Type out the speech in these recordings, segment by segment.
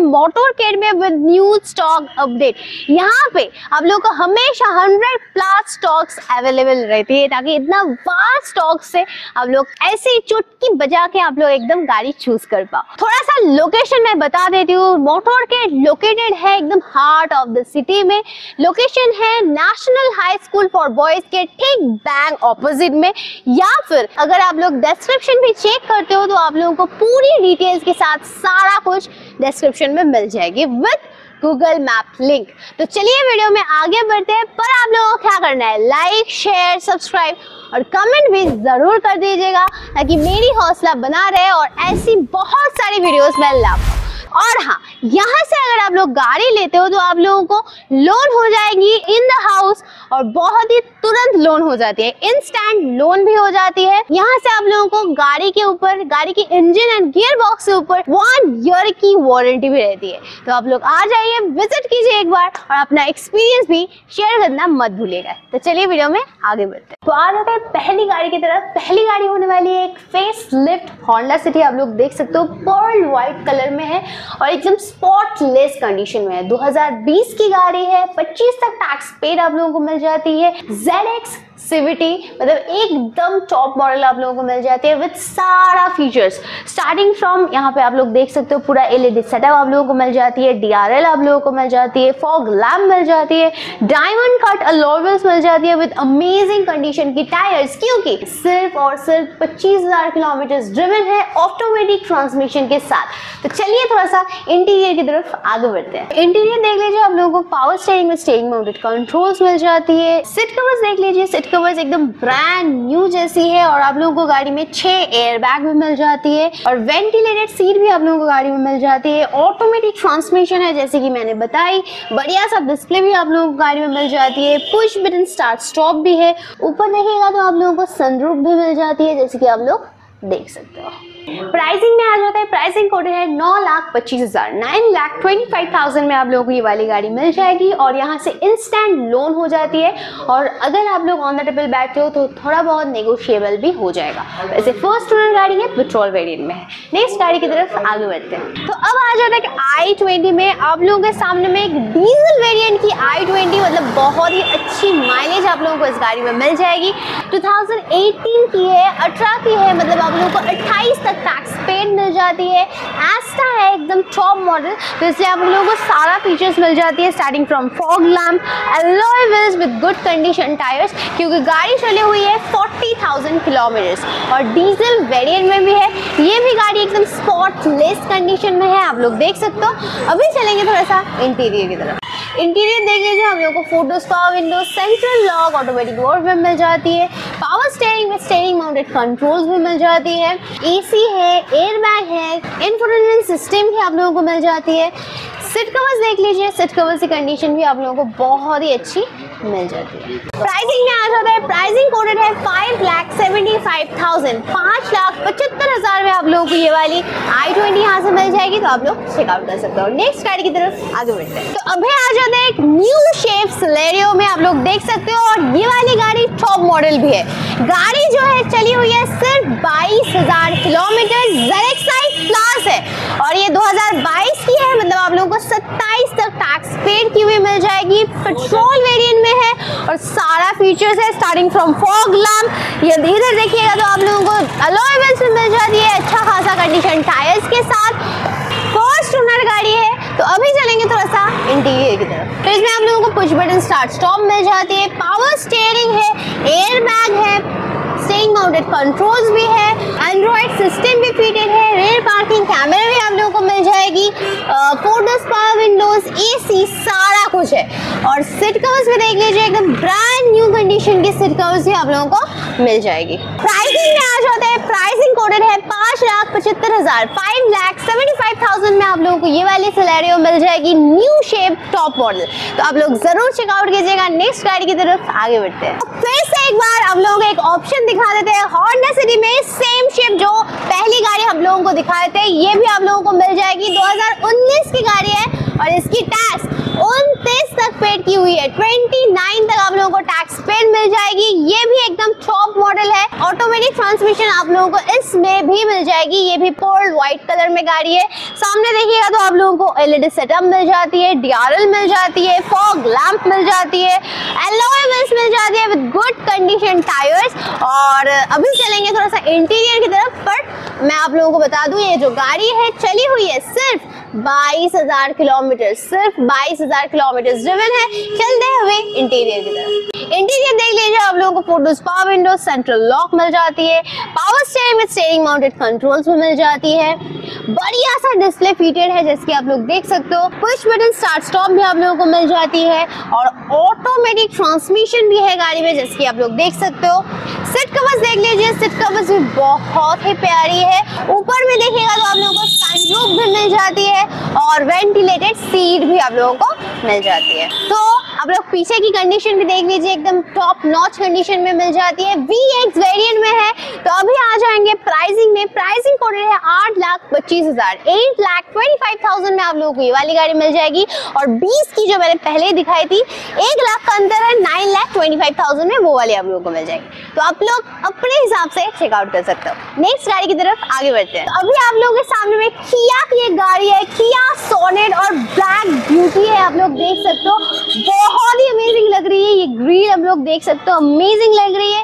Motorcade में with new stock update. यहाँ पे आप लोगों को हमेशा 100+ स्टॉक्स अवेलेबल रहती है, ताकि इतना वास्ट स्टॉक से आप लोग ऐसे ही चुटकी बजा के आप लोग एकदम गाड़ी चूज कर पाओ। थोड़ा सा लोकेशन मैं बता देती हूँ। मोटरकेड लोकेटेड है एकदम हार्ट ऑफ द सिटी में। लोकेशन है national high school for boys के ठीक बैंक ऑपोजिट में, या फिर अगर आप लोग डिस्क्रिप्शन भी चेक करते हो तो आप लोगों को पूरी डिटेल्स के साथ सारा कुछ डिस्क्रिप्शन में मिल जाएगी विद गूगल मैप लिंक। तो चलिए वीडियो में आगे बढ़ते हैं, पर आप लोगों को क्या करना है, लाइक शेयर सब्सक्राइब और कमेंट भी जरूर कर दीजिएगा, ताकि मेरी हौसला बना रहे और ऐसी बहुत सारी वीडियोस मैं ला पाऊं। और हाँ, यहाँ से अगर आप लोग गाड़ी लेते हो तो आप लोगों को लोन हो जाएगी इन द हाउस, और बहुत ही तुरंत लोन हो जाती है, इंस्टेंट लोन भी हो जाती है। यहाँ से आप लोगों को गाड़ी के ऊपर, गाड़ी की इंजन एंड गियर बॉक्स के ऊपर 1 ईयर की वारंटी भी रहती है। तो आप लोग आ जाइए, विजिट कीजिए एक बार और अपना एक्सपीरियंस भी शेयर करना मत भूलिएगा। तो चलिए वीडियो में आगे बढ़ते हैं। तो आ जाते हैं पहली गाड़ी की तरफ। पहली गाड़ी होने वाली है एक फेस लिफ्ट होंडा सिटी। आप लोग देख सकते हो पर्ल व्हाइट कलर में है और एकदम स्पॉटलेस कंडीशन में है। 2020 की गाड़ी है, 25 तक टैक्स पेड आप लोगों को मिल जाती है। ZX CVT मतलब एकदम टॉप मॉडल आप लोगों को मिल जाती है विद सारा फीचर्स, स्टार्टिंग फ्रॉम यहाँ पे आप लोग देख सकते हो पूरा LED सेटअप आप लोगों को मिल जाती है, DRL आप लोगों को मिल जाती है, फॉग लैम्प मिल जाती है, डायमंड कट अलॉय व्हील्स मिल जाती है विद अमेजिंग कंडीशन की टायर्स, क्योंकि सिर्फ और सिर्फ 25,000 किलोमीटर ड्रिवन है ऑटोमेटिक ट्रांसमिशन के साथ। तो चलिए थोड़ा सा इंटीरियर की तरफ आगे बढ़ते हैं। इंटीरियर देख लीजिए, आप लोगों को पावर स्टीयरिंग में स्टीयरिंग माउंटेड कंट्रोल्स मिल जाती है। सीट कवर्स देख लीजिए, सीट कवर्स एकदम ब्रांड न्यू जैसी है, और आप लोगों को गाड़ी में 6 एयर बैग भी मिल जाती है, और वेंटिलेटेड सीट भी आप लोगों को गाड़ी में मिल जाती है। ऑटोमेटिक ट्रांसमिशन है जैसे कि मैंने बताई, बढ़िया सा डिस्प्ले भी आप लोगों को गाड़ी में मिल जाती है, पुश बटन स्टार्ट स्टॉप भी है। ऊपर देखिएगा तो आप लोगों को सनरूफ भी मिल जाती है जैसे कि आप लोग देख सकते हो। प्राइसिंग में आ जाता है, प्राइसिंग कोड है 9,25,000, 9,25,000 में आप लोगों को ये वाली गाड़ी मिल जाएगी, और यहाँ से इंस्टेंट लोन हो जाती है, और अगर आप लोग ऑन द टेबल बैठते हो तो थोड़ा बहुत नेगोशिएबल भी हो जाएगा। वैसे फर्स्ट ओनर गाड़ी है, पेट्रोल वेरिएंट में है। नेक्स्ट गाड़ी की तरफ आगे बढ़ते हैं। तो अब आ जाता है कि i20 में आप लोगों के सामने में एक डीजल वेरिएंट की i20, मतलब बहुत ही अच्छी माइलेज आप लोगों को इस गाड़ी में मिल जाएगी। 2018 की है, 18 की है, मतलब आप लोगों को 28 तक टैक्स पेड मिल जाती है। एस्टा है एकदम टॉप मॉडल, तो इसलिए आप लोगों को सारा फीचर्स मिल जाती है, starting from fog lamp, alloy wheels with good condition tyres, क्योंकि गाड़ी चली हुई है 40,000 किलोमीटर्स, और डीजल वेरिएंट में भी है। ये भी गाड़ी एकदम स्पॉटलेस कंडीशन में है, आप लोग देख सकते हो। अभी चलेंगे थोड़ा सा इंटीरियर की तरफ। इंटीरियर देख लीजिए, हम लोगों को photos power window, central lock, automatic door भी मिल जाती है, पावर स्टीयरिंग में स्टीयरिंग माउंटेड कंट्रोल्स भी मिल जाती है, AC है, एयरबैग है, इंफोटेनमेंट सिस्टम भी आप लोगों को मिल जाती है। सीट कवर्स देख लीजिए, सीट कवर्स की कंडीशन भी आप लोगों को बहुत ही अच्छी मिल जाती है। प्राइसिंग में आ जाता है, प्राइसिंग कोडेड है 5,75,000, 5,75,000 में आप लोगों को ये वाली i20 यहाँ से मिल जाएगी, तो आप लोग चेकआउट कर सकते हो। नेक्स्ट गाड़ी की तरफ आगे बढ़ते हैं। तो अभी आ जाते हैं एक न्यू शेप सिलेरियो में, आप लोग देख सकते हो, और ये वाली गाड़ी टॉप मॉडल भी है। गाड़ी जो है चली हुई है सिर्फ 22,000 किलोमीटर, ZXi प्लस है, और ये 2022 की है, मतलब आप लोगों को 27 तक टैक्स पेड की हुई मिल जाएगी। पेट्रोल वेरिएंट में है, और सारा फीचर्स है, स्टार्टिंग फ्रॉम फॉग लैम्प, ये इधर देखिएगा तो आप लोगों को अलॉय व्हील्स भी मिल जाती है, अच्छा खासा कंडीशन टायर्स के साथ। फर्स्ट ओनर गाड़ी है। तो अभी चलेंगे थोड़ा सा इंटीरियर की तरफ। तो इसमें आप लोगों को पुश बटन स्टार्ट स्टॉप मिल जाती है, पावर स्टीयरिंग है, एयर बैग है, स्टीयरिंग माउंटेड कंट्रोल्स भी है, एंड्रॉइड सिस्टम भी फिटेड है, रेयर पार्किंग कैमरा भी आप लोगों को मिल जाएगी, फोटोस पावर विंडोज, AC सारा कुछ है, और सीट कवर्स भी देख लीजिए, एकदम ब्रांड न्यू कंडीशन की सीट कवर्स भी आप लोगों को मिल जाएगी। प्राइसिंग में आ जाता है, प्राइसिंग कोडेड है 5,75,000, 5,75,000 में आप लोगों को ये वाली सिलेरियो मिल जाएगी, न्यू शेप टॉप मॉडल। तो आप लोग जरूर चेकआउट कीजिएगा। नेक्स्ट गाड़ी की तरफ आगे बढ़ते हैं। फिर से एक बार आप लोगों को एक ऑप्शन दिखा देते हैं, होंडा सिटी में सेम शेप जो पहली गाड़ी हम लोगों को दिखाए थे, ये भी आप लोगों को मिल जाएगी। 2019 की गाड़ी है, और इसकी टैक्स 29 तक पेड की हुई है, 29 तक आप लोगों को टैक्स पेड मिल जाएगी। ये भी एकदम टॉप मॉडल है। ऑटोमेटिक ट्रांसमिशन आप लोगों को इसमें भी मिल जाएगी। ये भी पर्ल व्हाइट कलर में गाड़ी है। सामने देखिएगा तो आप लोगों को एलईडी सेटअप मिल जाती है, डीआरएल मिल जाती है, फॉग लैंप मिल जाती है, एलॉय व्हील्स मिल जाती है विद गुड कंडीशन टायर्स। और अभी चलेंगे थोड़ा सा इंटीरियर की तरफ, पर मैं आप लोगों को बता दूं ये जो गाड़ी है चली हुई है सिर्फ 22,000 किलोमीटर, सिर्फ 22,000 किलोमीटर ड्रिवन है। चलते हैं हुए इंटीरियर की तरफ। इंटीरियर देख लीजिए, आप लोगों को photos power window, central lock मिल जाती है, power steering with steering mounted controls भी मिल जाती है। बढ़िया सा डिस्प्ले फीटेड है जैसे कि आप लोग देख सकते हो। पुश बटन स्टार्ट स्टॉप भी आप लोगों को मिल जाती है और ऑटोमेटिक ट्रांसमिशन भी है गाड़ी में जैसे कि आप लोग देख सकते हो। सीट कवर्स देख लीजिए, सीट कवर्स भी बहुत ही प्यारी है। ऊपर में देखिएगा तो आप लोगों को सनरूफ भी मिल जाती है और वेंटिलेटेड सीट भी आप लोगों को मिल जाती है। तो आप लोग पीछे की कंडीशन भी देख लीजिए, एकदम टॉप नॉच कंडीशन में मिल जाती है। VX वेरिएंट में है। तो अभी आ जाएंगे प्राइसिंग में। प्राइसिंग कोड है 8,25,000, 8,25,000 में आप लोगों को ये वाली गाड़ी मिल जाएगी। और 20 की जो मैंने पहले दिखाई थी 1 लाख का अंतर है, 9,25,000 में वो वाली आप लोगों को मिल जाएगी। तो आप लोग अपने हिसाब से चेकआउट कर सकते हो। नेक्स्ट गाड़ी की तरफ आगे बढ़ते हैं। अभी आप लोगों के सामने में किया की एक गाड़ी है, किया सोनेट और ब्लैक ब्यूटी है। आप लोग देख सकते हो, बहुत ही अमेजिंग लग रही है। ये ग्रिल आप लोग देख सकते हो, अमेजिंग लग रही है।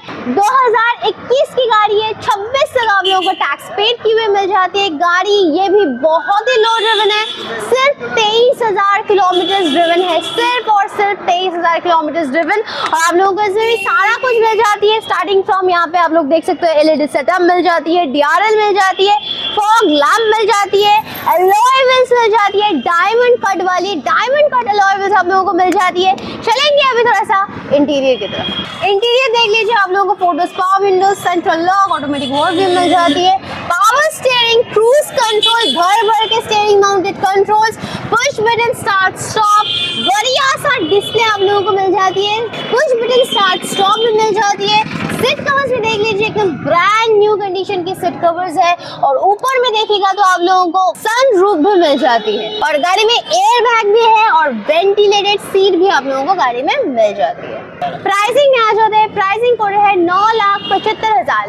2021 की गाड़ी है, 26 तक आप लोगों को टैक्स पेड की हुई मिल जाती है गाड़ी। ये भी बहुत ही लो ड्रिवन है, सिर्फ 23,000 किलोमीटर ड्रिवन है, सिर्फ और सिर्फ 23,000 किलोमीटर ड्रिवन। और आप लोगों को इसमें भी सारा कुछ मिल जाती है। स्टार्टिंग फ्रॉम यहाँ पे आप लोग देख सकते हो एलईडी सेटअप मिल जाती है, डीआरएल मिल जाती है, फॉग लैंप मिल जाती है, एलॉय व्हील्स मिल जाती है, डायमंड कट वाली डायमंड कट एलॉय व्हील्स आप लोगों को मिल जाती है। चलेंगे अभी थोड़ा सा इंटीरियर की तरफ। इंटीरियर देख लीजिए, आप लोगों को photos power windows, central lock, automatic hold भी मिल जाती है, पावर स्टीयरिंग, क्रूज कंट्रोल, घर भर के steering mounted controls, push button start stop, बढ़िया सा डिस्प्ले आप लोगों को मिल जाती है, पुश बटन स्टार्ट स्टॉप भी मिल जाती है। सीट कवर्स भी देख लीजिए, एकदम ब्रांड न्यू कंडीशन की सीट कवर्स है। और ऊपर में देखिएगा तो आप लोगों को सन रूफ भी मिल जाती है और गाड़ी में एयर बैग भी है और वेंटिलेटेड सीट भी आप लोगों को गाड़ी में मिल जाती है। प्राइसिंग में आ जाते हैं। प्राइसिंग कोड है 9,75,000,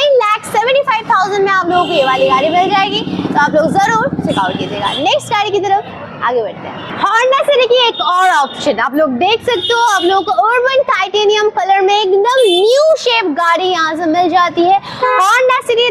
9,75,000 में आप लोगों को ये वाली गाड़ी मिल जाएगी। तो आप लोग जरूर चेकआउट कीजिएगा। नेक्स्ट गाड़ी की तरफ आगे बढ़ते हैं। होंडा सिटी की एक और ऑप्शन आप लोग देख सकते हो, आप लोगों को अर्बन टाइटेनियम कलर में एकदम न्यू शेप गाड़ी यहाँ से मिल जाती है। होंडा सिटी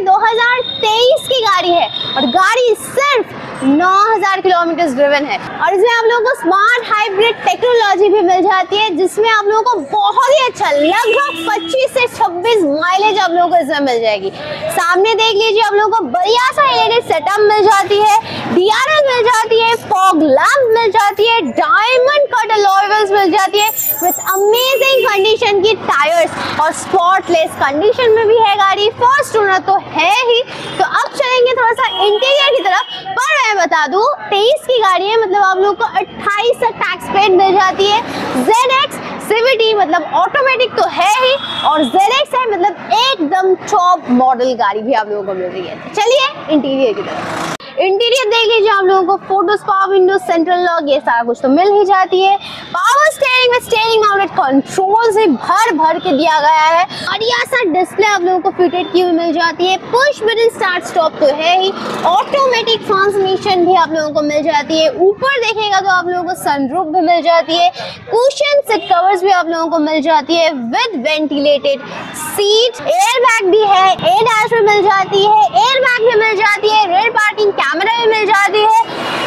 2023 की गाड़ी है और गाड़ी सिर्फ 9,000 किलोमीटर ड्रिवन है। और इसमें आप लोगों को स्मार्ट हाइब्रिड टेक्नोलॉजी भी मिल जाती है जिसमें आप लोगों को बहुत ही अच्छा लगभग 25 से 26 माइलेज आप लोगों को इसमें मिल जाएगी। सामने देख लीजिए, आप लोगों को बढ़िया सा एलईडी सेटअप मिल जाती है, डीआरएल मिल जाती है, फॉग लैंप मिल जाती है, डायमंड कट एलॉय व्हील्स मिल जाती है विद अमेजिंग कंडीशन की टायर्स और स्पॉटलेस कंडीशन में भी है गाड़ी। फर्स्ट ओनर तो है ही। तो अब चलेंगे थोड़ा सा इंटीरियर की तरफ। पर मैं बता दूं 23 की गाड़ी है, मतलब आप लोगों को 28 तक टैक्स पेड मिल जाती है। ZX CVT मतलब ऑटोमेटिक तो है ही और ZX है मतलब एकदम टॉप मॉडल गाड़ी भी आप लोगों को मिल रही है। चलिए इंटीरियर की तरफ। इंटीरियर देख लीजिए, आप लोगों को photos power windows, central lock, ये सारा कुछ तो मिल ही जाती है। पावर स्टीयरिंग में स्टीयरिंग माउंटेड कंट्रोल से भर भर के दिया गया है। बढ़िया सा डिस्प्ले आप लोगों को फिटेड की हुई मिल जाती है। पुश बटन स्टार्ट स्टॉप तो है ही, ऑटोमेटिक ट्रांसमिशन भी आप लोगों को मिल जाती है। ऊपर देखेगा तो आप लोगों को सनरूफ भी मिल जाती है, कुशन सीट कवर्स भी आप लोगों को मिल जाती है with ventilated seat. Air bag भी है, ADAS भी मिल जाती है, एयर बैग भी मिल जाती है, रेयर पार्किंग कैमरा भी मिल जाती है,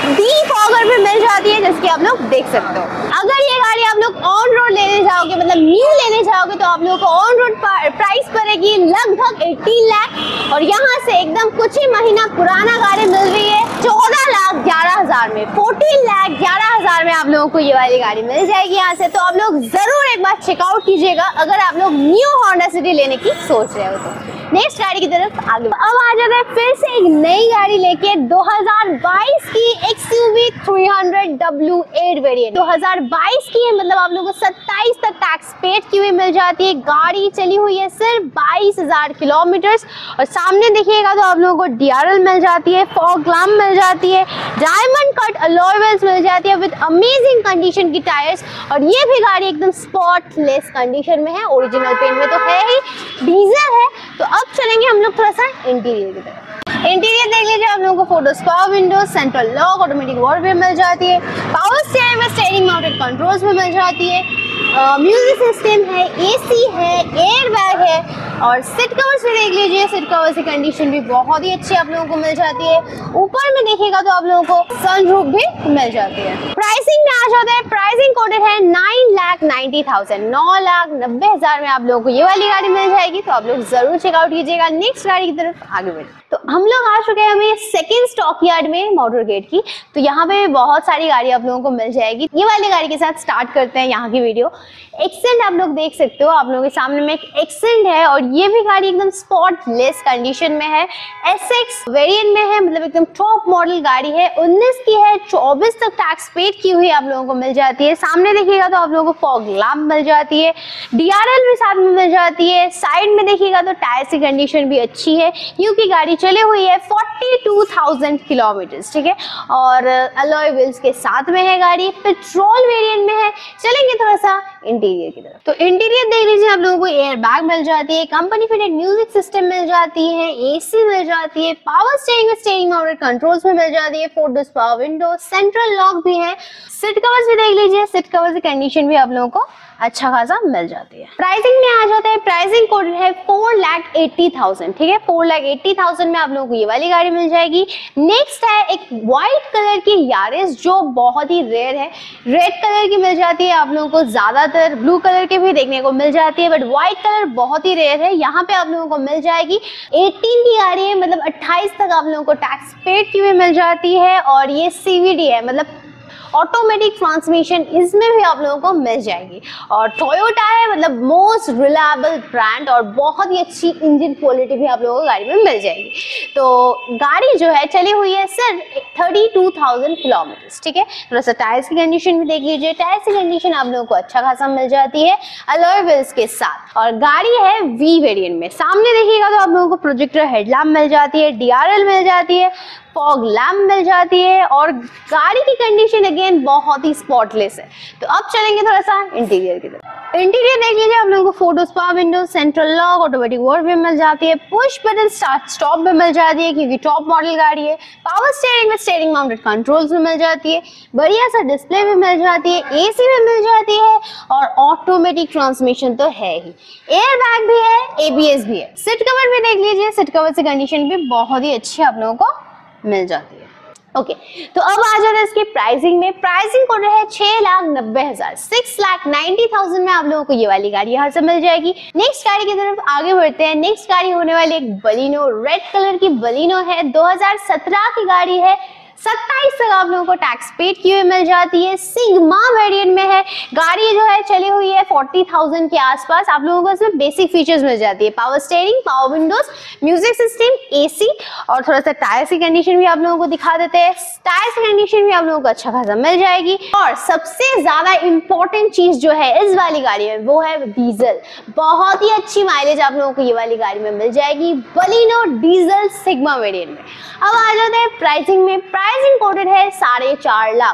डिफॉगर भी मिल जाती है जैसे कि आप लोग देख सकते हो। अगर ये गाड़ी आप लोग ऑन रोड लेने जाओगे मतलब न्यू लेने जाओगे तो आप लोगों को ऑन रोड प्राइस पड़ेगी लगभग 18 लाख और यहाँ से एकदम कुछ ही महीना पुराना गाड़ी मिल रही है 14,11,000 में। 14,11,000 में आप लोगों को ये वाली गाड़ी मिल जाएगी यहाँ से। तो आप लोग जरूर एक बार चेकआउट कीजिएगा अगर आप लोग न्यू होंडा सिटी लेने की सोच रहे हो तो। नेक्स्ट गाड़ी की तरफ आगे। अब आ जाते हैं फिर से एक नई गाड़ी लेके 2022 की XUV 300W8 वेरिएंट। 2022 की है, मतलब आप लोगों को 27 तक टैक्स पेड की हुई मिल जाती है। गाड़ी चली हुई है सिर्फ 22,000 किलोमीटर और सामने देखिएगा तो आप लोगों को DRL मिल जाती है, फॉग लैम्प मिल जाती है, डायमंड कट अलॉय व्हील्स मिल जाती है विद अमेजिंग कंडीशन की टायर्स। और ये भी गाड़ी एकदम स्पॉटलेस कंडीशन में है, ओरिजिनल पेंट में तो है ही, डीजल है। तो अब चलेंगे हम लोग थोड़ा सा इंटीरियर की तरफ। इंटीरियर देख लीजिए, आप लोगों को photos power window, central lock, automatic wallpaper मिल जाती है, पावर स्टीयरिंग में स्टीयरिंग माउंटेड कंट्रोल्स भी मिल जाती है, म्यूजिक सिस्टम है, AC है, एयर बैग है और सीट कवर्स भी देख लीजिए, सीट कवर्स की कंडीशन भी बहुत ही अच्छी आप लोगों को मिल जाती है। ऊपर में देखिएगा तो आप लोगों को सनरूफ भी मिल जाती है। प्राइसिंग में आ जाता है, प्राइसिंग कोडेड है 9,90,000, 9,90,000 में आप लोगों को ये वाली गाड़ी मिल जाएगी। तो आप लोग जरूर चेकआउट कीजिएगा। नेक्स्ट गाड़ी की तरफ आगे बढ़े तो हम लोग आ चुके हैं हमें सेकंड स्टॉक यार्ड में मोटर गेट की। तो यहाँ पे बहुत सारी गाड़ी आप लोगों को मिल जाएगी। ये वाली गाड़ी के साथ स्टार्ट करते हैं यहाँ की वीडियो। एक्सेंट आप लोग देख सकते हो, आप लोगों के सामने में एक एक्सेंट है और ये भी गाड़ी एकदम स्पॉटलेस कंडीशन में है, SX वेरिएंट में है, मतलब एकदम टॉप मॉडल गाड़ी है। 19 की है, 24 तक टैक्स पेड की हुई आप लोगों को मिल जाती है। सामने देखिएगा तो आप लोगों को फॉग लैम्प मिल जाती है, DRL भी साथ में मिल जाती है। साइड में देखिएगा तो टायर की कंडीशन भी अच्छी है क्योंकि गाड़ी चली हुई है 42,000 किलोमीटर, ठीक है। और अलॉय व्हील्स के साथ में है गाड़ी, पेट्रोल वेरिएंट में है। चलेंगे थोड़ा सा इंटीरियर की तरफ। तो इंटीरियर देख लीजिए, आप लोगों को एयर बैग मिल जाती है, कंपनी फिटेड म्यूजिक सिस्टम मिल जाती है, AC मिल जाती है, पावर स्टीयरिंग में स्टीयरिंग माउंटेड कंट्रोल्स भी मिल जाती है, photos power window, central lock भी है। सीट कवर्स भी देख लीजिए, सीट कवर्स की कंडीशन भी आप लोगों को अच्छा खासा मिल जाती है। प्राइसिंग में आ जाता है, प्राइसिंग कोड है 4,80,000, ठीक है। 4,80,000 में आप लोगों को ये वाली गाड़ी मिल जाएगी। नेक्स्ट है एक व्हाइट कलर की यारिस जो बहुत ही रेयर है, रेड कलर की मिल जाती है। आप लोगों को ज्यादातर ब्लू कलर के भी देखने को मिल जाती है बट व्हाइट कलर बहुत ही रेयर है। यहाँ पे आप लोगों को मिल जाएगी 18 की गाड़ी है, मतलब 28 तक आप लोगों को टैक्स पेड की हुई मिल जाती है और ये CVT है, मतलब ऑटोमेटिक ट्रांसमिशन, इसमें भी आप लोगों को मिल जाएगी। और टोयोटा है, मतलब मोस्ट रिलायबल ब्रांड और बहुत ही अच्छी इंजन क्वालिटी भी आप लोगों को गाड़ी में मिल जाएगी। तो गाड़ी जो है चली हुई है सिर्फ 32,000 किलोमीटर, ठीक है। थोड़ा सा टायर्स की कंडीशन भी देख लीजिए, टायर्स की कंडीशन आप लोगों को अच्छा खासा मिल जाती है अलॉय व्हील्स के साथ। और गाड़ी है V वेरिएंट में। सामने देखिएगा तो आप लोगों को प्रोजेक्टर हेडलैम्प मिल जाती है, DRL मिल जाती है, फॉग लैम्प मिल जाती है और गाड़ी की कंडीशन अगेन बहुत ही स्पॉटलेस है। तो अब चलेंगे थोड़ा सा इंटीरियर की तरफ। इंटीरियर देख लीजिए, आप लोगों को photos power window, central lock, automatic valve भी मिल जाती है, पुश बटन स्टार्ट स्टॉप भी मिल जाती है क्योंकि टॉप मॉडल गाड़ी है, पावर स्टीयरिंग में स्टीयरिंग माउंटेड कंट्रोल्स भी मिल जाती है, बढ़िया सा डिस्प्ले भी मिल जाती है, AC भी मिल जाती है और ऑटोमेटिक ट्रांसमिशन तो है ही, एयर बैग भी है, ABS भी है। सीट कवर भी देख लीजिए, सीट कवर की कंडीशन भी बहुत ही अच्छी आप लोगों को मिल जाती है। ओके, तो अब आ जाता है इसकी प्राइसिंग में। प्राइसिंग कोड है 6,90,000, 6,90,000 में आप लोगों को ये वाली गाड़ी यहाँ से मिल जाएगी। नेक्स्ट गाड़ी की तरफ आगे बढ़ते हैं। नेक्स्ट गाड़ी होने वाली एक बलिनो, रेड कलर की बलिनो है, 2017 की गाड़ी है, 27 तक आप लोगों को टैक्स पेड की हुई मिल जाती है, सिग्मा वेरिएंट में है। गाड़ी जो है चली हुई है 40,000 के आसपास। आप लोगों को इसमें बेसिक फीचर्स मिल जाती है, power steering, power windows, music system, AC और थोड़ा सा टायर की कंडीशन भी आप लोगों को दिखा देते हैं। टायर की कंडीशन भी आप लोगों को अच्छा खासा मिल जाएगी। और सबसे ज्यादा इंपॉर्टेंट चीज जो है इस वाली गाड़ी में वो है डीजल। बहुत ही अच्छी माइलेज आप लोगों को ये वाली गाड़ी में मिल जाएगी, बलिनो डीजल सिग्मा वेरिएंट में। अब आ जाते हैं प्राइसिंग में। प्राइसिंग कोडेड है 4.5 लाख,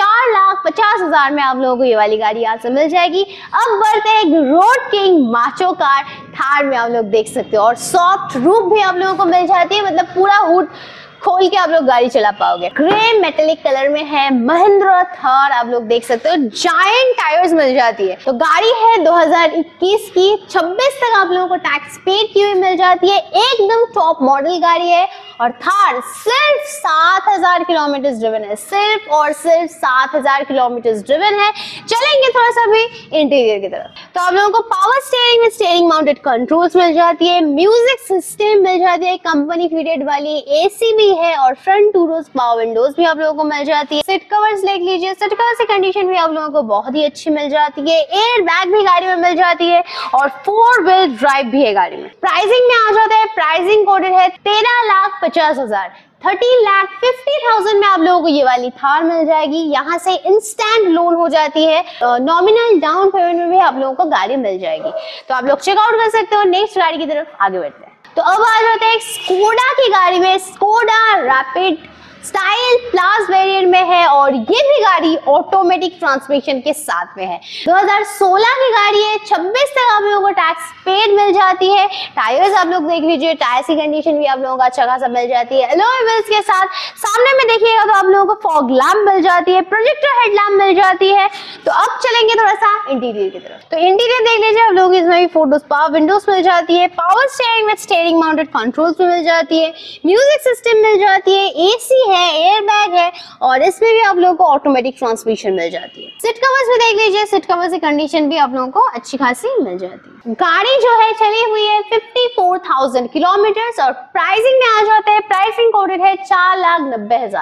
4,50,000 में आप लोगों को ये वाली गाड़ी यहाँ से मिल जाएगी। अब बढ़ते हैं एक road king macho car Thar में, आप लोग देख सकते हो और सॉफ्ट रूफ भी आप लोगों को मिल जाती है, मतलब पूरा हुड खोल के आप लोग गाड़ी चला पाओगे। ग्रे मेटेलिक कलर में है, महिंद्रा थार आप लोग देख सकते हो, जायंट टायर्स मिल जाती है। तो गाड़ी है 2021 की, 26 तक आप लोगों को टैक्स पेड की हुई मिल जाती है, एकदम टॉप मॉडल गाड़ी है और थार सिर्फ 7000 किलोमीटर ड्रिवन है, सिर्फ और सिर्फ 7000 किलोमीटर ड्रिवन है। चलेंगे थोड़ा सा भी इंटीरियर की तरफ, तो आप लोगों को पावर स्टीयरिंग में स्टीयरिंग माउंटेड कंट्रोल्स मिल जाती है, म्यूजिक सिस्टम मिल जाती है, कंपनी फिटेड वाली एसी भी है और front two rows power windows भी आप लोगों को मिल जाती है। सीट कवर्स देख लीजिए, सीट कवर्स की कंडीशन भी आप लोगों को बहुत ही अच्छी मिल जाती है। एयर बैग भी गाड़ी में मिल जाती है और 4 व्हील ड्राइव भी है गाड़ी में। प्राइसिंग में आ जाता है, प्राइसिंग कोडेड है 13,50,000, 30,50,000 में आप लोगों को ये वाली थार मिल जाएगी। यहाँ से इंस्टेंट लोन हो जाती है, नॉमिनल डाउन पेमेंट में भी आप लोगों को गाड़ी मिल जाएगी। तो आप लोग चेकआउट कर सकते हो। नेक्स्ट गाड़ी की तरफ आगे बढ़ते हैं। तो अब आ जाते हैं स्कोडा की गाड़ी में। Skoda Rapid style plus variant में है और ये भी गाड़ी ऑटोमेटिक ट्रांसमिशन के साथ में है। 2016 की गाड़ी है, 26 तक आप लोगों को टैक्स पेड मिल जाती है। टायर्स आप लोग देख लीजिए, टायर्स की कंडीशन भी आप लोगों को अच्छा खासा मिल जाती है अलॉय व्हील्स के साथ। सामने में देखिएगा तो आप लोगों को फॉग लैम्प मिल जाती है, प्रोजेक्टर हेडलैम्प मिल जाती है। तो अब चलेंगे थोड़ा सा इंटीरियर की तरफ। तो इंटीरियर देख लीजिए, आप लोगों को इसमें भी फोटोज पावर विंडोज मिल जाती है, पावर स्टीयरिंग में स्टीयरिंग माउंटेड कंट्रोल्स भी मिल जाती है, म्यूजिक सिस्टम मिल जाती है, एसी है, एयर बैग है और इसमें भी आप लोगों को ऑटोमेटिक ट्रांसमिशन मिल जाती है। सीट कवर्स भी देख लीजिए, सीट कवर्स की कंडीशन भी आप लोगों को अच्छी खासी मिल जाती है। गाड़ी जो है चली हुई है 54,000 किलोमीटर और प्राइसिंग में आ जाता है, प्राइसिंग कोडेड है 4,90,000,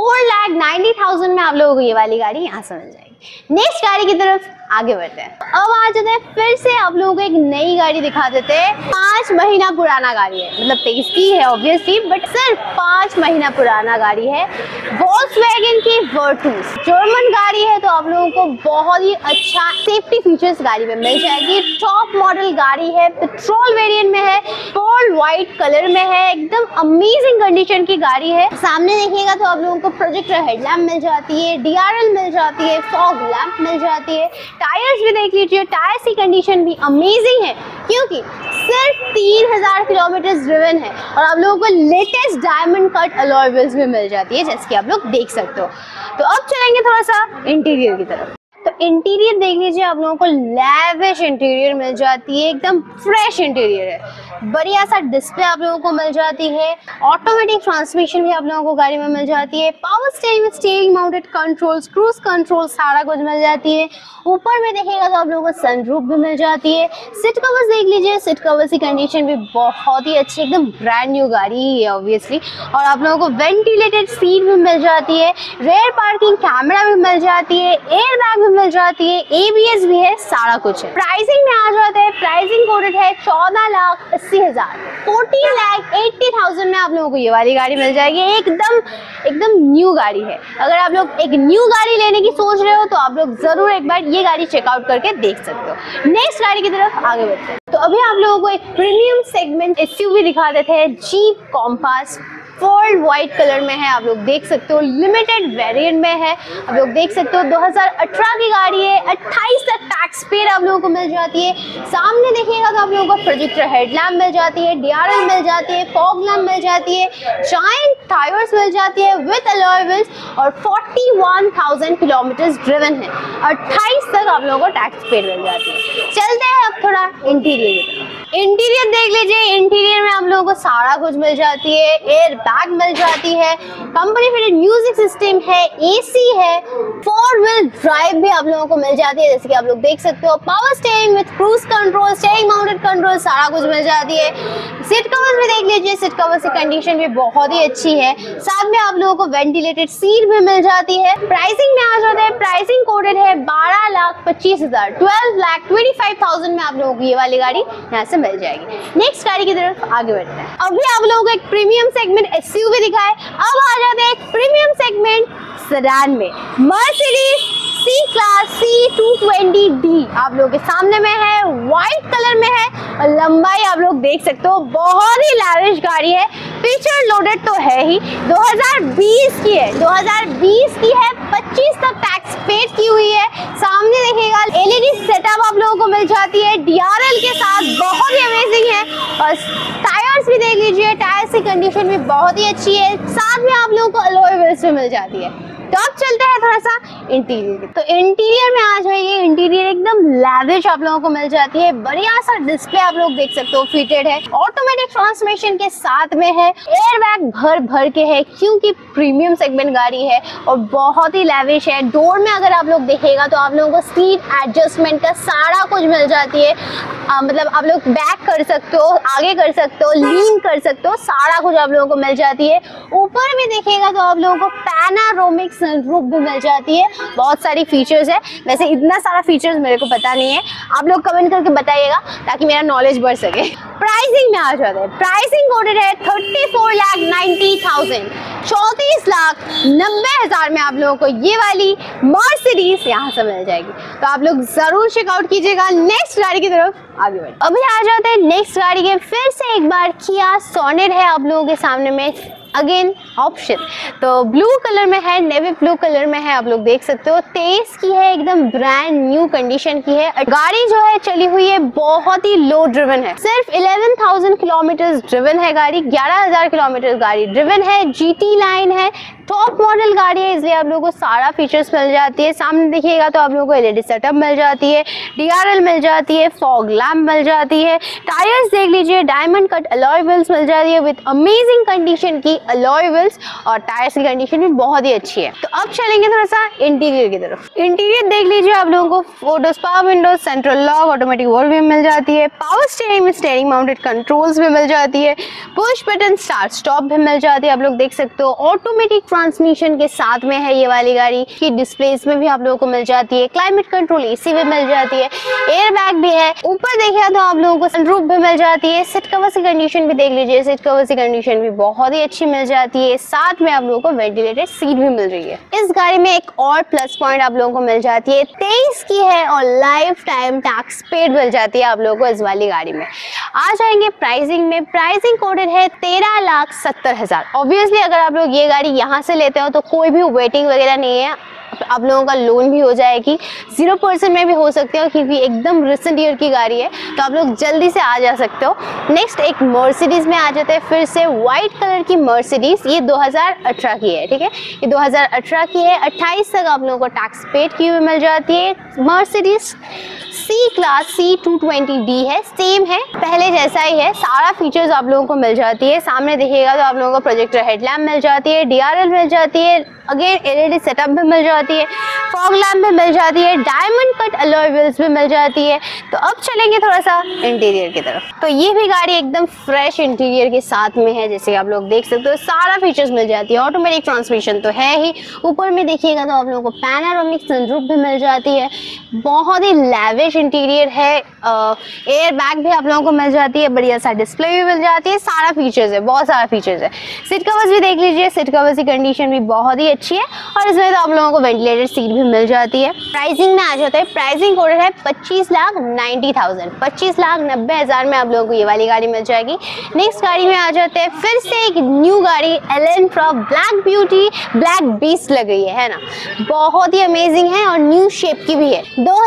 4,90,000 में आप लोगों को ये वाली गाड़ी यहाँ से मिल जाएगी। नेक्स्ट गाड़ी की तरफ आगे बढ़ते हैं। अब आ जाते हैं, फिर से आप लोगों को एक नई गाड़ी दिखा देते हैं। 5 महीना पुराना गाड़ी है, मतलब 23 की है ऑब्वियसली, बट सिर्फ 5 महीना पुराना गाड़ी है। वोल्क्सवैगन की वर्टूस जर्मन गाड़ी है, तो आप लोगों को बहुत ही अच्छा सेफ्टी फीचर्स गाड़ी में मिल जाएगी। टॉप मॉडल गाड़ी है, पेट्रोल वेरिएंट में है, पर्ल व्हाइट कलर में है, एकदम अमेजिंग कंडीशन की गाड़ी है। सामने देखिएगा तो आप लोगों को प्रोजेक्टर हेडलैम्प मिल जाती है, DRL मिल जाती है, फॉग लैम्प मिल जाती है। टायर्स भी देख लीजिए, टायर्स की कंडीशन भी अमेजिंग है क्योंकि सिर्फ 3,000 किलोमीटर ड्रिवन है और आप लोगों को latest diamond cut alloy wheels भी मिल जाती है, जैसे कि आप लोग देख सकते हो। तो अब चलेंगे थोड़ा सा इंटीरियर की तरफ। तो इंटीरियर देख लीजिए, आप लोगों को लैविश इंटीरियर मिल जाती है, एकदम फ्रेश इंटीरियर है, बढ़िया सा डिस्प्ले आप लोगों को मिल जाती है, ऑटोमेटिक ट्रांसमिशन भी आप लोगों को गाड़ी में मिल जाती है, पावर स्टीयरिंग में steering mounted controls, cruise control सारा कुछ मिल जाती है। ऊपर में देखिएगा तो आप लोगों को सनरूफ भी मिल जाती है। सीट कवर्स देख लीजिए, सीट कवर्स की कंडीशन भी बहुत ही अच्छी, एकदम ब्रांड न्यू गाड़ी है ऑब्वियसली। और आप लोगों को वेंटिलेटेड सीट भी मिल जाती है, रेयर पार्किंग कैमरा भी मिल जाती है, एयर बैग भी मिल जाती है, ABS भी है, सारा कुछ है। प्राइसिंग में आ जाता है, प्राइसिंग कोडेड है 14,80,000, 14,80,000 में आप लोगों को ये वाली गाड़ी मिल जाएगी। एकदम न्यू गाड़ी है। अगर आप लोग एक न्यू गाड़ी लेने की सोच रहे हो तो आप लोग जरूर एक बार ये गाड़ी चेकआउट करके देख सकते हो। नेक्स्ट गाड़ी की तरफ आगे बढ़ते हैं। तो अभी आप लोगों को एक प्रीमियम सेगमेंट SUV दिखा देते हैं, Jeep Compass, pearl white colour में है, आप लोग देख सकते हो, लिमिटेड वेरिएंट में है, आप लोग देख सकते हो। 2018 की गाड़ी है, 28 तक टैक्स पेड आप लोगों को मिल जाती है। सामने देखिएगा तो आप लोगों को प्रोजेक्टर हेडलैम्प मिल जाती है, DRL मिल जाती है, फॉग लैम्प मिल जाती है, जायंट टायर्स मिल जाती है विद अलॉय व्हील्स और 41,000 किलोमीटर ड्रिवन है। 28 तक आप लोगों को टैक्स पेड मिल जाती है। चलते हैं अब थोड़ा इंटीरियर की तरफ। इंटीरियर देख लीजिए, इंटीरियर में आप लोगों को सारा कुछ मिल जाती है, एयर बैग मिल जाती है, कंपनी फिटेड म्यूजिक सिस्टम है, AC है, 4 व्हील ड्राइव भी आप लोगों को मिल जाती है, जैसे कि आप लोग देख सकते हो। Power steering with cruise control, steering mounted control, सारा कुछ मिल जाती है। सीट कवर्स भी देख लीजिए, सीट कवर्स की कंडीशन भी बहुत ही अच्छी है। साथ में आप लोगों को वेंटिलेटेड सीट भी मिल जाती है। प्राइसिंग में आ जाता है, प्राइसिंग कोडेड है 12,25,000, 12,25,000 में आप लोगों को ये वाली गाड़ी यहाँ से मिल जाएगी। नेक्स्ट गाड़ी की तरफ आगे बढ़ते हैं। अभी आप लोगों को एक प्रीमियम सेगमेंट SUV दिखाए, अब आ जाते हैं एक प्रीमियम सेगमेंट सेडान में। मर्सिडीज C-Class C220D आप लोगों के सामने में है, व्हाइट कलर में है और लंबाई आप लोग देख सकते हो, बहुत ही लैविश गाड़ी है। फीचर लोडेड तो है ही, 2020 की है, 2020 की है, 25 तक टैक्स पेड की हुई है। सामने देखिएगा LED सेटअप आप लोगों को मिल जाती है, DRL के साथ, बहुत ही अमेजिंग है। और टायर्स भी देख लीजिए, टायर्स की कंडीशन भी बहुत ही अच्छी है। साथ में आप लोगों को अलॉय व्हील्स भी मिल जाती है। तो अब चलते हैं थोड़ा सा इंटीरियर। तो इंटीरियर में आ जाइए, इंटीरियर एकदम लैविश आप लोगों को मिल जाती है। बढ़िया सा डिस्प्ले आप लोग देख सकते हो, फिटेड है, ऑटोमेटिक ट्रांसमिशन के साथ में है, एयर बैग भर भर के है क्योंकि प्रीमियम सेगमेंट गाड़ी है और बहुत ही लैविश है। डोर में अगर आप लोग देखेगा तो आप लोगों को सीट एडजस्टमेंट का सारा कुछ मिल जाती है। मतलब आप लोग बैक कर सकते हो, आगे कर सकते हो, लीन कर सकते हो, सारा कुछ आप लोगों को मिल जाती है। ऊपर में देखेगा तो आप लोगों को पैनारोमिक सनरूफ भी मिल जाती है। बहुत सारी फीचर्स है, वैसे इतना सारा फीचर्स मेरे को पता नहीं है, आप लोग कमेंट करके बताइएगा ताकि मेरा नॉलेज बढ़ सके। प्राइसिंग में आ जाते हैं, प्राइसिंग कोडेड है 34,90,000, 34,90,000 में आप लोगों को ये वाली मर्सिडीज यहाँ से मिल जाएगी। तो आप लोग जरूर चेकआउट कीजिएगा। नेक्स्ट गाड़ी की तरफ आगे बढ़े, अभी आ जाते हैं नेक्स्ट गाड़ी के। फिर से एक बार किया सोनेट है आप लोगों के सामने में, अगेन ऑप्शन तो ब्लू कलर में है, नेवी ब्लू कलर में है, आप लोग देख सकते हो। 23 की है, एकदम ब्रांड न्यू कंडीशन की है। गाड़ी जो है चली हुई है, बहुत ही लो ड्रिवन है, सिर्फ 11,000 किलोमीटर ड्रिवन है गाड़ी, 11,000 किलोमीटर गाड़ी ड्रिवन है। GT लाइन है, टॉप मॉडल गाड़ी है, इसलिए आप लोगों को सारा फीचर्स मिल जाती है। सामने देखिएगा तो आप लोगों को LED सेटअप मिल जाती है, DRL मिल जाती है, फॉग लैम्प मिल जाती है। टायर्स देख लीजिए, डायमंड कट अलॉय व्हील्स मिल जाती है विद अमेजिंग कंडीशन की अलॉय व्हील्स, और टायर्स की कंडीशन भी बहुत ही अच्छी है। तो अब चलेंगे थोड़ा सा इंटीरियर की तरफ। इंटीरियर देख लीजिए, आप लोगों को photos, power windows, central lock, automatic wall भी मिल जाती है। पावर स्टीयरिंग में स्टीयरिंग माउंटेड कंट्रोल्स भी मिल जाती है। पुश बटन स्टार्ट स्टॉप भी मिल जाती है, आप लोग देख सकते हो। ऑटोमेटिक ट्रांसमिशन के साथ में है ये वाली गाड़ी की, डिस्प्लेस में भी आप लोगों को मिल जाती है। क्लाइमेट कंट्रोल AC भी मिल जाती है, एयर बैग भी है। ऊपर देखिए तो आप लोगों को सनरूफ भी मिल जाती है। सीट कवर्स की कंडीशन भी देख लीजिए, सीट कवर्स की कंडीशन भी बहुत ही अच्छी मिल जाती है। साथ में आप लोगों को वेंटिलेटेड सीट भी मिल रही है। इस गाड़ी में एक और प्लस पॉइंट आप लोगों को मिल जाती है, 23 की है और लाइफ टाइम टैक्स पेड मिल जाती है आप लोगों को इस वाली गाड़ी में। आ जाएंगे प्राइसिंग में, प्राइसिंग कोडेड है 13,70,000। ऑब्वियसली अगर आप लोग ये गाड़ी यहाँ से लेते हो तो कोई भी वेटिंग वगैरह नहीं है, आप लोगों का लोन भी हो जाएगी, 0% में भी हो सकते हो क्योंकि एकदम रिसेंट ईयर की गाड़ी है, तो आप लोग जल्दी से आ जा सकते हो। नेक्स्ट एक मर्सिडीज में आ जाते हैं, फिर से व्हाइट कलर की मर्सिडीज, ये 2018 की है, ठीक है, ये 2018 की है। 28 तक आप लोगों को टैक्स पेड की हुई मिल जाती है। मर्सिडीज C क्लास C220D है, सेम है, पहले जैसा ही है, सारा फीचर्स आप लोगों को मिल जाती है। सामने देखिएगा तो आप लोगों को प्रोजेक्टर हेडलैम्प मिल जाती है, DRL मिल जाती है, अगेन LED सेटअप भी मिल जाती है, फॉग लैम्प भी मिल जाती है, डायमंड कट अलॉय व्हील्स भी मिल जाती है। तो अब चलेंगे थोड़ा सा इंटीरियर की तरफ। तो ये भी गाड़ी एकदम फ्रेश इंटीरियर के साथ में है, जैसे आप लोग देख सकते हो, सारा फीचर्स मिल जाती है। ऑटोमेटिक ट्रांसमिशन तो है ही, ऊपर में देखिएगा तो आप लोगों को पैनारोमिक सनरूफ भी मिल जाती है। बहुत ही लैविश इंटीरियर है, एयर बैग भी आप लोगों को मिल जाती है, बढ़िया सा डिस्प्ले भी मिल जाती है, सारा फीचर्स है, बहुत सारा फीचर्स है। सीट कवर्स भी देख लीजिए, सीट कवर्स की कंडीशन भी बहुत ही अच्छी है और इसमें तो आप लोगों को वेंटिलेटेड सीट भी मिल जाती है। प्राइसिंग में आ जाता है, प्राइसिंग कोडेड है 25,90,000, 25,90,000 में आप लोगों को ये वाली गाड़ी मिल जाएगी। नेक्स्ट गाड़ी में आ जाते हैं, फिर से एक न्यू गाड़ी Elantra black beauty, black beast लग रही है ना, बहुत ही अमेजिंग है और न्यू शेप की भी है।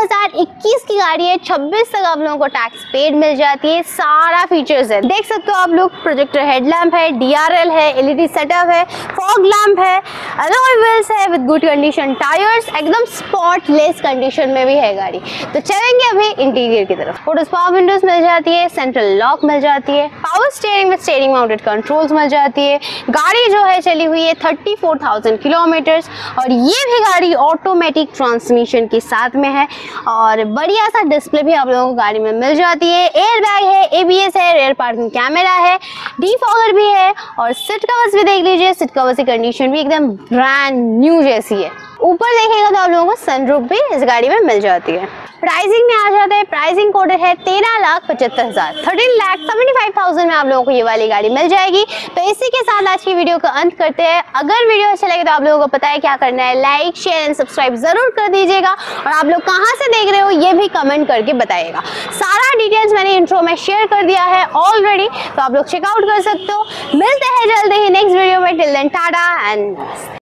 2021 की गाड़ी है, 26 तक आप लोगों को टैक्स पेड मिल जाती है, सारा फीचर्स है, देख सकते हो आप लोग। प्रोजेक्टर हेडलैम्प है, DRL है, LED सेटअप है, फॉग लैम्प है, अलॉय व्हील्स है विद गुड कंडीशन, टायर्स एकदम स्पॉटलेस कंडीशन में भी है गाड़ी। तो चलेंगे अभी इंटीरियर की तरफ। फोटोस, पावर विंडोज मिल जाती है, सेंट्रल लॉक मिल जाती है, पावर स्टीयरिंग में स्टीयरिंग माउंटेड कंट्रोल्स मिल जाती है। गाड़ी जो है चली हुई है 34,000 किलोमीटर और ये भी गाड़ी ऑटोमेटिक ट्रांसमिशन के साथ में है और बढ़िया सा डिस्प्ले भी आप लोगों को गाड़ी में मिल जाती है। एयर बैग है, ABS है, रियर पार्किंग कैमरा है, डिफॉगर भी है और सीट कवर्स भी देख लीजिए, सीट कवर्स की कंडीशन भी एकदम ब्रांड न्यू जैसी है। ऊपर देखेगा तो आप लोगों को सनरूफ भी इस गाड़ी में मिल जाती है। प्राइसिंग में आ जाता है, प्राइसिंग कोड है 13,75,000, 13,75,000 में आप लोगों को ये वाली गाड़ी मिल जाएगी। तो इसी के साथ आज की वीडियो का अंत करते हैं। अगर वीडियो अच्छा लगे तो आप लोगों को पता है क्या करना है, लाइक शेयर एंड सब्सक्राइब जरूर कर दीजिएगा और आप लोग कहाँ से देख रहे हो ये भी कमेंट करके बताइएगा। सारा डिटेल्स मैंने इंट्रो में शेयर कर दिया है ऑलरेडी, तो आप लोग चेकआउट कर सकते हो। मिलते हैं जल्दी ही नेक्स्ट वीडियो में, टिल देन टाटा एंड